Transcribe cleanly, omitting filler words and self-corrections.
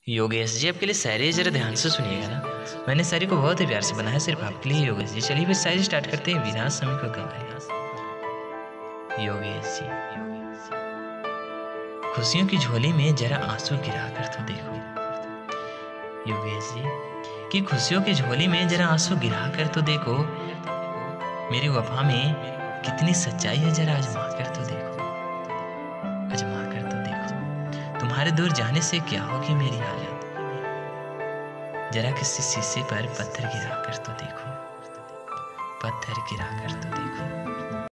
योगेश जी, आपके लिए शायरी जरा ध्यान से सुनिएगा ना। मैंने शायरी को बहुत ही प्यार से बनाया, सिर्फ आपके लिए योगेश जी। चलिए फिर शायरी स्टार्ट करते हैं। विराट समय को गवाए योगेश जी। खुशियों की झोली में जरा आंसू गिरा कर तो देखो योगेश जी, कि खुशियों की झोली में जरा आंसू गिरा कर तो देखो, मेरी वफा में कितनी सच्चाई है, जरा आजमा कर तो देखो, आजमा कर तो देखो। तुम्हारे दूर जाने से क्या होगी मेरी हालत, जरा किसी शीशे पर पत्थर गिरा कर तो देखो, पत्थर गिरा कर तो देखो।